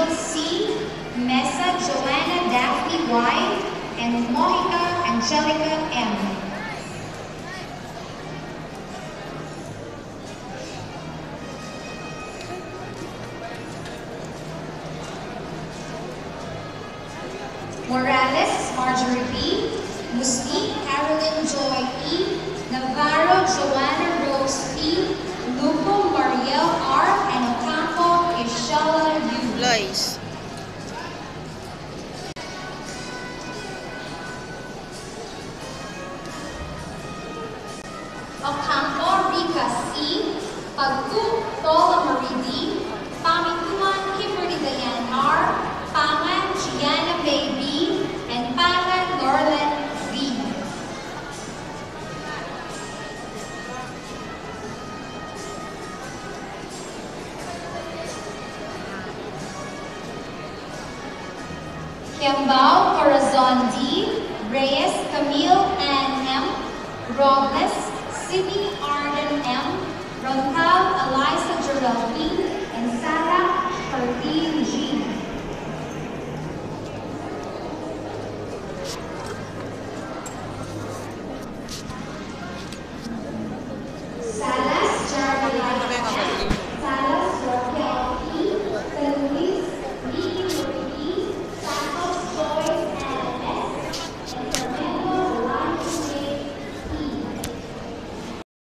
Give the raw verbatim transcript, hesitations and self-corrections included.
Angel C, Mesa Joanna Daphne Y, and Monica Angelica M. Morales Marjorie B, Mustique Carolyn Joy E, Navarro Joanna Rose P, Lupo Mariel R, and Ocampo Ishala U. Lois. Ocampo Rica C, Pagku Paula Marie D, Pamituan Kimberly Diane R, Pangan Gianna May B, and Pangan Norland V. Kiambao Corazon D, Reyes Camille Ann M, Robles Sydney Arden M, Roncal Eliza Geraldine, and Sarah Charlene G.